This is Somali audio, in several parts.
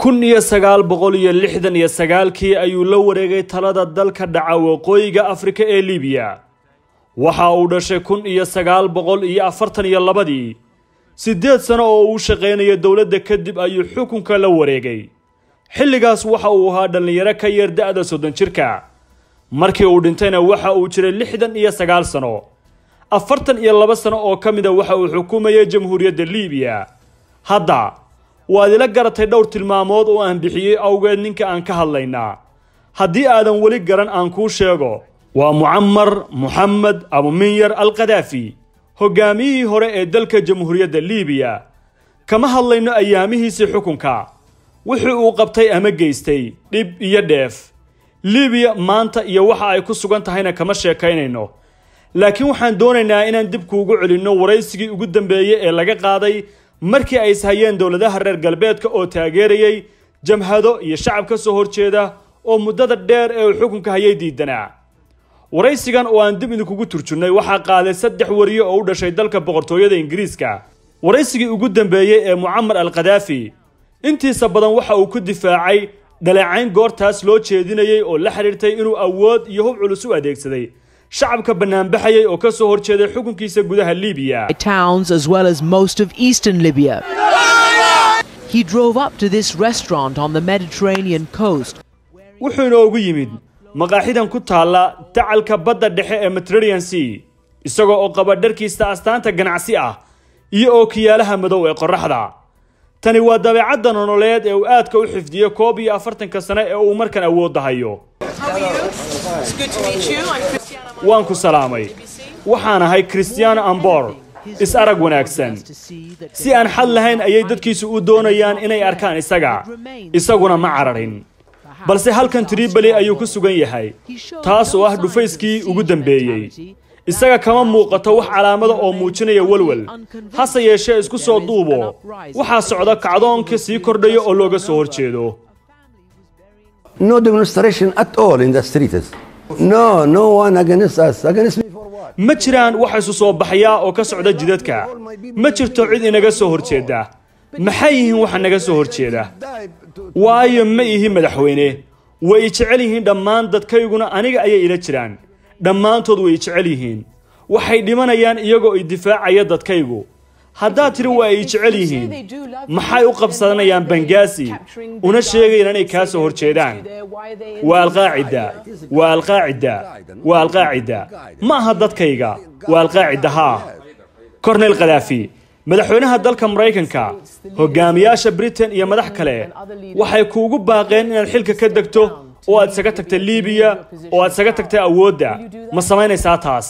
1969 ayuu la wareegay talada dalka dhaca waqooyiga Afrika ee Liibiya. Waxa uu dhashay 1942 sideed sano oo uu shaqeynayay dawladda kadib ayuu xukunka la wareegay. Xilligaas waxa uu ahaa dhalinyaro ka yar da'da 30 jirka. Markii uu dhintayna waxa uu jiray 69 sano. 42 sano oo kamid ah waxa uu xukumayay Jamhuuriyadda Liibiya. Hadda waad ila garatay dhowr tilmaamood oo aan bixiyay awgeed ninka aan ka hadlaynaa. Haddii aadan wali garan aan kuu sheego, waa Muammar Mohammed Abu Minyar al-Qaddafi, hogaamiyihii hore ee dalka Jamhuuriyadda Liibiya. Kama hadlayno ayaamihiisii xukunka, wixii uu qabtay ama geystay dhib iyo dheef. Liibiya maanta iyo waxa ay ku sugan tahayna kama sheekaynayno. Laakiin waxaan doonaynaa inaan dib kuugu celinno waraysigii ugu dambeeyay ee laga qaaday markii ay ishayeen dawladaha reer galbeedka oo taageerayay jamhado iyo shacab ka soo horjeeda oo muddada dheer ee xukunka hayay diidanaa. waraysigan oo aan dib idinkugu turjunay waxa qaaday 3 wariyo oo u dhashay dalka boqortooyada Ingiriiska. waraysigii ugu dambeeyay ee Muammar al-Qaddafi intiisa badan waxa uu ku difaacay dhaleecayn goortaas loo jeedinayay oo la xiriirtay inuu awood iyo hub culus u adeegsaday shacabka banaanbaxayay oo ka soo horjeeday xukunkiisa gudaha Liibiya. Towns as well as most of eastern Libya. He drove up to this restaurant on the Mediterranean coast. wuxuu inoogu yimid maqaaxidan ku taala tacalka badda dhexe ee Mediterranean Sea isagoo oo qaba dharkiisa astaanta ganacsi ah iyo ookiyaalaha madow ee qorraxda. tani waa dabeecadda nololeed ee uu aadka u xifdiyay 41 sano ee uu markan awood hayo. waan ku salaamay. waxaan ahay Cristiano Ambor. is arag wanaagsan. si aan xal lahayn ayay dadkiisu u doonayaan inay arkaan isaguna ma cararin. balse halkan Tripoli ayuu ku sugan yahay. taas oo ah dhufayskii ugu dambeeyay. isaga kama muuqato wax calaamado oo muujinaya walwal. hase yeeshee isku soo duubo. waxaa socda kacdoonka sii kordhaya oo looga soo horjeedo. No demonstration at all in the streets. No one against us. Against me for what? ma jiraan wax isu soo baxaya oo ka socda jidadka. ma jirto cid inaga soo horjeeda. maxay yihiin waxa naga soo horjeeda? waayo ma ihi madaxweyne. way jecel yihiin dhammaan dadkayguna aniga ayay ila jiraan. dhammaantood way jecel yihiin. waxay dhimanayaan iyagoo ay difaacaya dadkaygu. haddaa tiri waa ay jecel yihiin. maxay u qabsanayaan Benghazi una sheegayaan inay ka soo horjeedaan? waa al-Qaacida. ma aha dadkayga. waa al-Qaacida ha. Colonel Qaddafi madaxweynaha dalka Mareykanka, hogaamiyaasha Britain iyo madax kale waxay kuugu baaqeen inaad xilka ka degto oo aad isaga tagtay Liibiya oo aad isaga tagtay awoodda. ma samaynaysaa taas?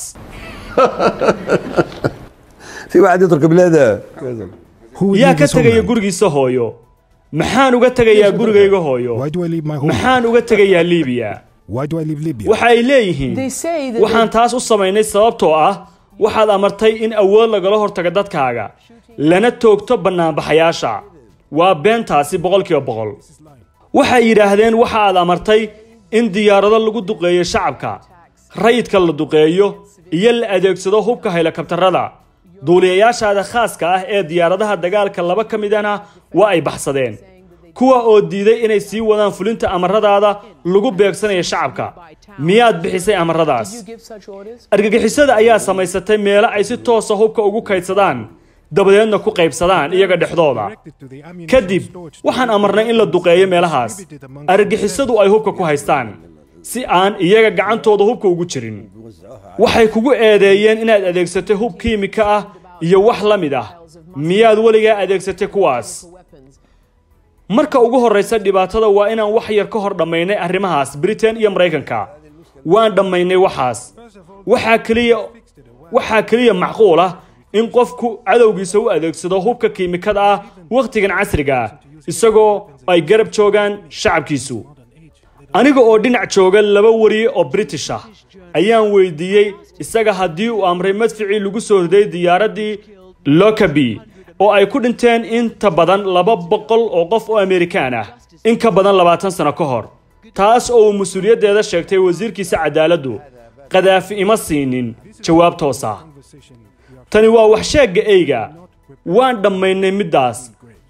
في واحد يترك بلاده. yaa ka tagaya gurigiisa hooyo. maxaan uga tagayaa gurigayga hooyo? maxaan uga tagayaa Liibiya? waxay leeyihiin waxaan taas u samaynay sababtoo ah waxaad amartay in awood lagala hortago dadkaaga lana toogto banaanbaxayaasha. waa beentaasi 100%. waxay yiraahdeen waxa aad amartay in diyaarado lagu duqeeyo shacabka, rayidka la duqeeyo iyo la adeegsado hubka helikabtarada. duuliyayaashaada khaaska ah ee diyaaradaha dagaalka laba ka midana waa ay baxsadeen, kuwa oo diiday inay sii wadaan fulinta amaradaada lagu beegsanayo shacabka. miyaad bixisay amaradaas? argagixisada ayaa samaysatay meelo ay si toos ah hubka ugu kaydsadaan dabadeedna ku qaybsadaan iyaga dhexdooda. kadib waxaan amarnay in la duqeeyo meelahaas argagixisadu ay hubka ku haystaan si aan iyaga gacantooda hubka ugu jirin. waxay kugu eedeeyeen inaad adeegsatay hub kiimika ah iyo wax la mid ah. miyaad weligaa adeegsatay kuwaas? marka ugu horeysa dhibaatada waa inaan wax yar ka hor dhamaynay arrimahaas Britain iyo Mareykanka. waan dhamaynay waxaas. waxaa kaliya macquul ah in qofku cadowgiisa u adeegsado hubka kiimikada ah waqtigan casriga ah isagoo ay garab joogaan shacabkiisu. aniga oo dhinac jooga 2 wariye oo British ah ayaan weydiiyay isaga haddii uu amray madficii lagu soo riday diyaaradii Lockerbie oo ay ku dhinteen inta badan 200 oo qof oo Amerikaan ah in ka badan 20 sano ka hor. taas oo mas'uuliyadeeda sheegtay wasiirkiisa cadaaladdu. Qaddafi ima siinin jawaab toos ah. tani waa wax sheega eyga. waan dhamaynay midaas.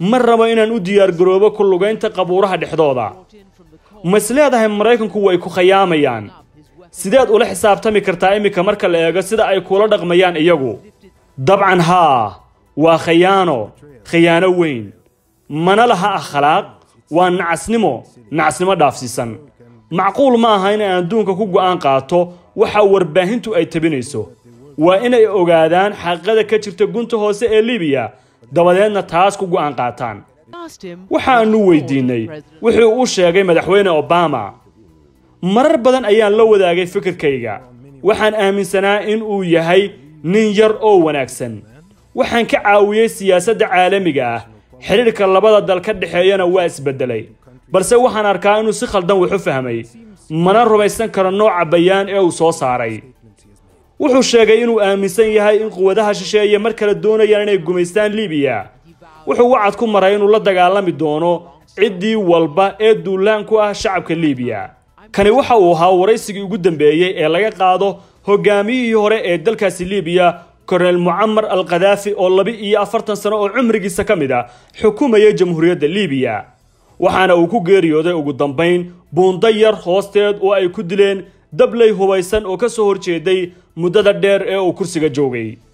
ma rabo inaan u diyaargaroobo ku lugaynta qabuuraha dhexdooda. ma isleedahay Maraykanku way ku khiyaamayaan? sideed ula xisaabtami kartaa imika marka la eego sida ay kula dhaqmayaan iyagu? dabcan haa, waa khiyaano weyn. mana laha akhlaaq, waa nacasnimo dhaafsiisan. macquul ma aha in aan adduunka ku go'aan qaato waxa warbaahintu ay tabinayso. waa inay ogaadaan xaqada ka jirta gunta hoose ee Liibiya, dabadeedna taas ku go'aan qaataan. waxaanu weydiinay wuxuu u sheegay madaxweyne Obama. marar badan ayaan la wadaagay fikirkayga. waxaan aaminsanaa in uu yahay nin yar oo wanaagsan. waxaan ka caawiyay siyaasadda caalamiga ah. xiriirka labada dal ka dhaxeeyana waa isbedelay. balse waxaan arkaa inuu si khaldan wax u fahmay. mana rumaysan karo nooca bayaan ee uu soo saaray. wuxuu sheegay inuu aaminsan yahay in quwadaha shisheeye mar kale doonayaan inay gumaystaan Liibiya. wuxuu wacad ku maray inuu la dagaalami doono ciddii walba ee duulaan ku ah shacabka Liibiya. kani waxa uu ahaa waraysigii ugu dambeeyay ee laga qaado hogaamiyihii hore ee dalkaasi Liibiya, Colonel Muammar al-Qaddafi, oo 42 sano oo cumrigiisa ka mid ah xukumayay jamhuuriyadda Liibiya. waxaana uu ku geeriyooday ugu dambayn buundo yar hoosteed oo ay ku dileen dablay hubaysan oo ka soo horjeeday muddada dheer ee uu kursiga joogay.